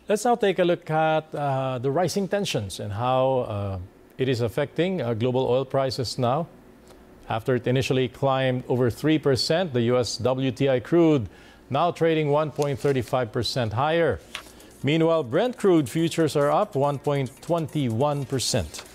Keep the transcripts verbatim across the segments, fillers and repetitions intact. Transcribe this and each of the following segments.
Let's now take a look at uh, the rising tensions and how uh, it is affecting uh, global oil prices now. After it initially climbed over three percent, the U S W T I crude now trading one point three five percent higher. Meanwhile, Brent crude futures are up one point two one percent.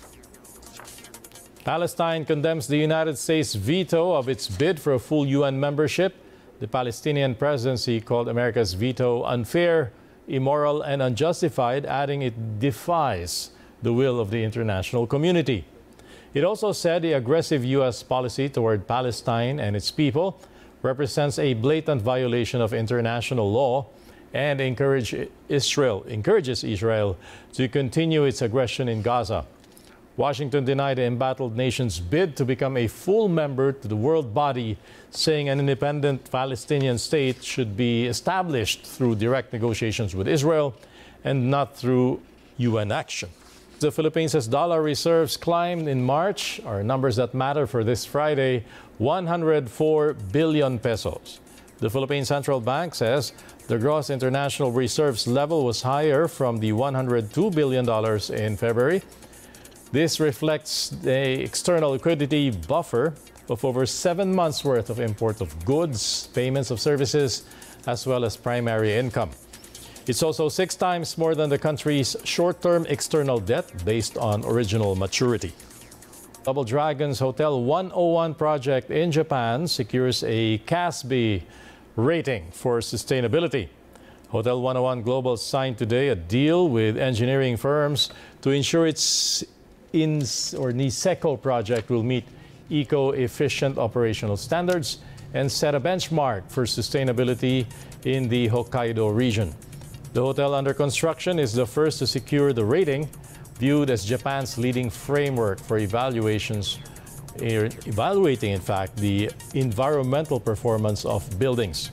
Palestine condemns the United States veto of its bid for a full U N membership. The Palestinian presidency called America's veto unfair, immoral, and unjustified, adding it defies the will of the international community. It also said the aggressive U S policy toward Palestine and its people represents a blatant violation of international law and encourage Israel, encourages Israel to continue its aggression in Gaza. Washington denied the embattled nation's bid to become a full member to the world body, saying an independent Palestinian state should be established through direct negotiations with Israel and not through U N action. The Philippines' dollar reserves climbed in March, are numbers that matter for this Friday, one hundred four billion pesos. The Philippine Central Bank says the gross international reserves level was higher from the one hundred two billion dollars in February. This reflects the external liquidity buffer of over seven months' worth of import of goods, payments of services, as well as primary income. It's also six times more than the country's short-term external debt based on original maturity. Double Dragon's Hotel one oh one project in Japan secures a C A S B rating for sustainability. Hotel one oh one Global signed today a deal with engineering firms to ensure its I N S or NISECO project will meet eco-efficient operational standards and set a benchmark for sustainability in the Hokkaido region. The hotel under construction is the first to secure the rating, viewed as Japan's leading framework for evaluations, evaluating, in fact, the environmental performance of buildings.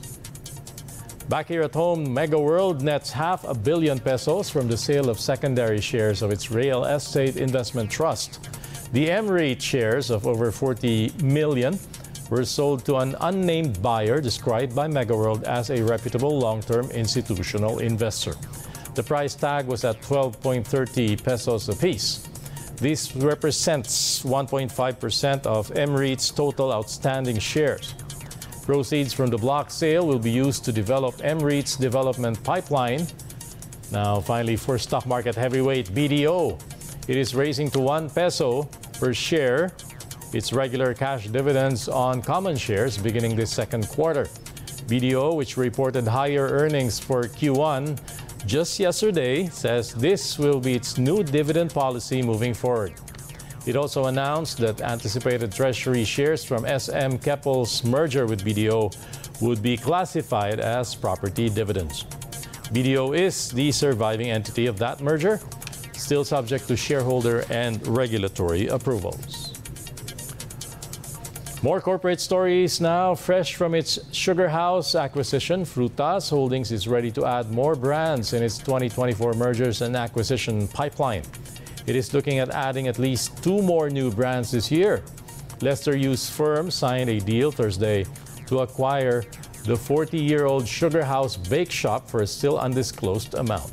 Back here at home, Mega World nets half a billion pesos from the sale of secondary shares of its real estate investment trust. The M REIT shares of over forty million were sold to an unnamed buyer described by Mega World as a reputable long-term institutional investor. The price tag was at twelve point three zero pesos apiece. This represents one point five percent of M REIT's total outstanding shares. Proceeds from the block sale will be used to develop M REIT's development pipeline. Now, finally, for stock market heavyweight B D O, it is raising to one peso per share its regular cash dividends on common shares beginning this second quarter. B D O, which reported higher earnings for Q one just yesterday, says this will be its new dividend policy moving forward. It also announced that anticipated treasury shares from S M Keppel's merger with B D O would be classified as property dividends. B D O is the surviving entity of that merger, still subject to shareholder and regulatory approvals. More corporate stories now. Fresh from its Sugar House acquisition, Frutas Holdings is ready to add more brands in its twenty twenty-four mergers and acquisition pipeline. It is looking at adding at least two more new brands this year. Lester Yu's firm signed a deal Thursday to acquire the forty-year-old Sugar House Bake Shop for a still undisclosed amount.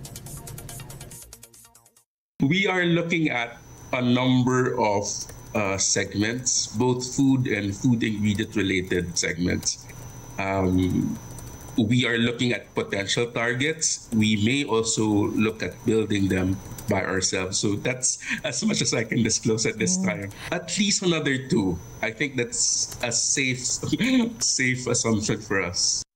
We are looking at a number of uh, segments, both food and food ingredient related segments. Um, we are looking at potential targets. We may also look at building them by ourselves. So that's as much as I can disclose at this time. At least another two. I think that's a safe, safe assumption for us.